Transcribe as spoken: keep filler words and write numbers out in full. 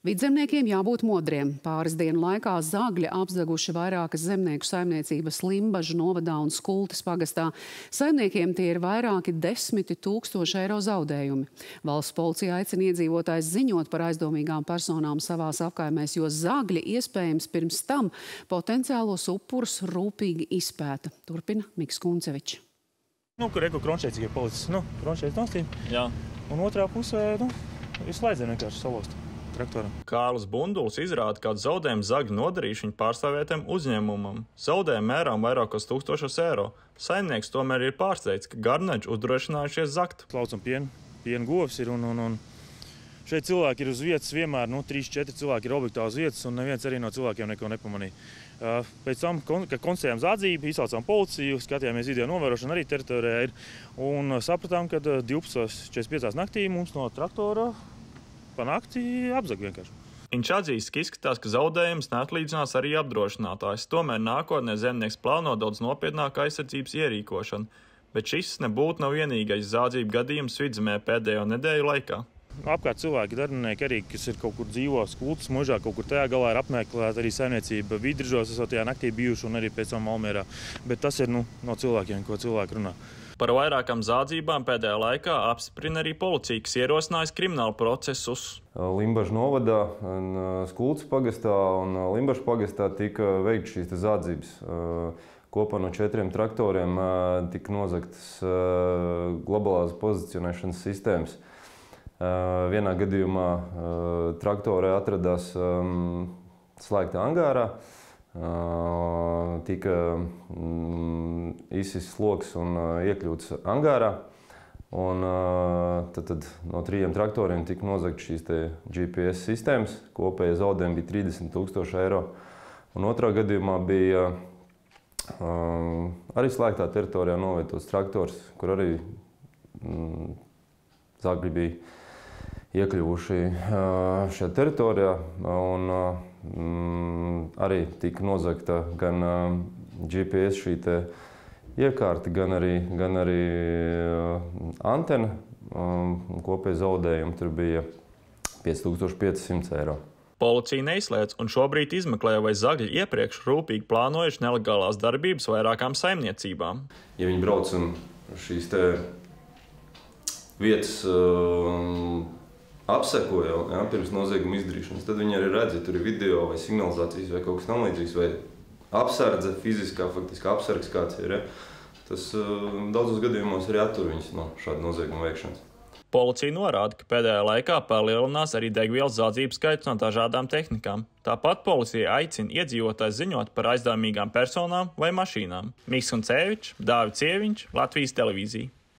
Vidzemniekiem jābūt modriem. Pāris dienu laikā zagļi apzaguši vairākas zemnieku saimniecības Limbažu novadā un Skultes pagastā. Saimniekiem tie ir vairāki desmiti tūkstoši eiro zaudējumi. Valsts policija aicina iedzīvotājus ziņot par aizdomīgām personām savās apkaimēs, jo zagļi iespējams pirms tam potenciālos upurus rūpīgi izpēta. Turpina Miks Kuncevičs. Nu, kur eko Kronšēts ir palicis, nu, Kronšēts nostīm. Jā. Un otrā pusē, nu, ir slēdzēni vienkārši salost traktoram. Kārlis Bunduls izrāda, kādu zaudējumu zagļu nodarījuši viņa pārstāvētiem uzņēmumam. Zaudējumu mērām vairākos tūkstošos eiro. Saimnieks tomēr ir pārsteigts, ka garneģi uzdrošinājušies zagt. Klaucam pienu, pienu govs ir un, un, un šeit cilvēki ir uz vietas vienmēr, nu, trīs četri cilvēki ir objektā uz vietas un neviens arī no cilvēkiem neko nepamanīja. Pēc tam, kad konstatējām zādzību, izsaucām policiju, skatījāmies video novērošanu arī teritorijā ir un sapratām, ka divpadsmit četrdesmit piecās naktī mums no traktora pa nakti apzag vienkārši. Viņš atzīst, ka izskatās, ka zaudējums neatlīdzinās arī apdrošinātājs. Tomēr nākotnē zemnieks plāno daudz nopietnāku aizsardzības ierīkošanu, bet šis nebūtu nav vienīgais zādzību gadījums Vidzemē pēdējo nedēļu laikā. Apkārt cilvēki, darbinieki arī, kas ir kaut kur dzīvo Skultes mužā, kaut kur tajā galā ir apmeklēta arī saimniecība Vidržos, esot tajā naktī bijuši un arī pēc tam Valmierā. Bet tas ir nu, no cilvēkiem, ko cilvēki runā. Par vairākām zādzībām pēdējā laikā apstiprina arī policija, kas ierosinājis kriminālu procesus. Limbažu novadā, Skultes pagastā un Limbažu pagastā tika veikts šīs zādzības. Kopā no četriem traktoriem tika nozagtas globālās pozicionēšanas sistēmas. Vienā gadījumā traktorē atradās slēgta angārā, tika izsists loks un iekļūts angārā. Un tad, tad no trījiem traktoriem tika nozagts šīs te G P S sistēmas, kopējie zaudējumi bija trīsdesmit tūkstoši eiro. Un otrā gadījumā bija arī slēgtā teritorijā novietots traktors, kur arī zagļi bija iekļuvuši šajā teritorijā, un arī tika nozagta gan G P S šī te iekārta, gan arī, gan arī antena. Kopēji zaudējumi tur bija pieci tūkstoši pieci simti eiro. Policija neizslēdz un šobrīd izmeklē, vai zagļi iepriekš rūpīgi plānojuši nelegālās darbības vairākām saimniecībām. Ja viņi brauc un šīs te vietas apsekoja, ja, pirms nozieguma izdarīšanas, tad viņi arī redz, ja tur ir video vai signalizācijas vai kaut kas tam līdzīgs, vai apsardze, fiziskā, faktiski apsargs kāds ir, ja. Tas daudzos gadījumos arī attur viņus no šāda nozieguma veikšanas. Policija norāda, ka pēdējā laikā palielinās arī degvielas zādzību skaits no dažādām tehnikām. Tāpat policija aicina iedzīvotājus ziņot par aizdomīgām personām vai mašīnām. Miks Kuncevičs, Dāvids Ieviņš, Latvijas televīzija.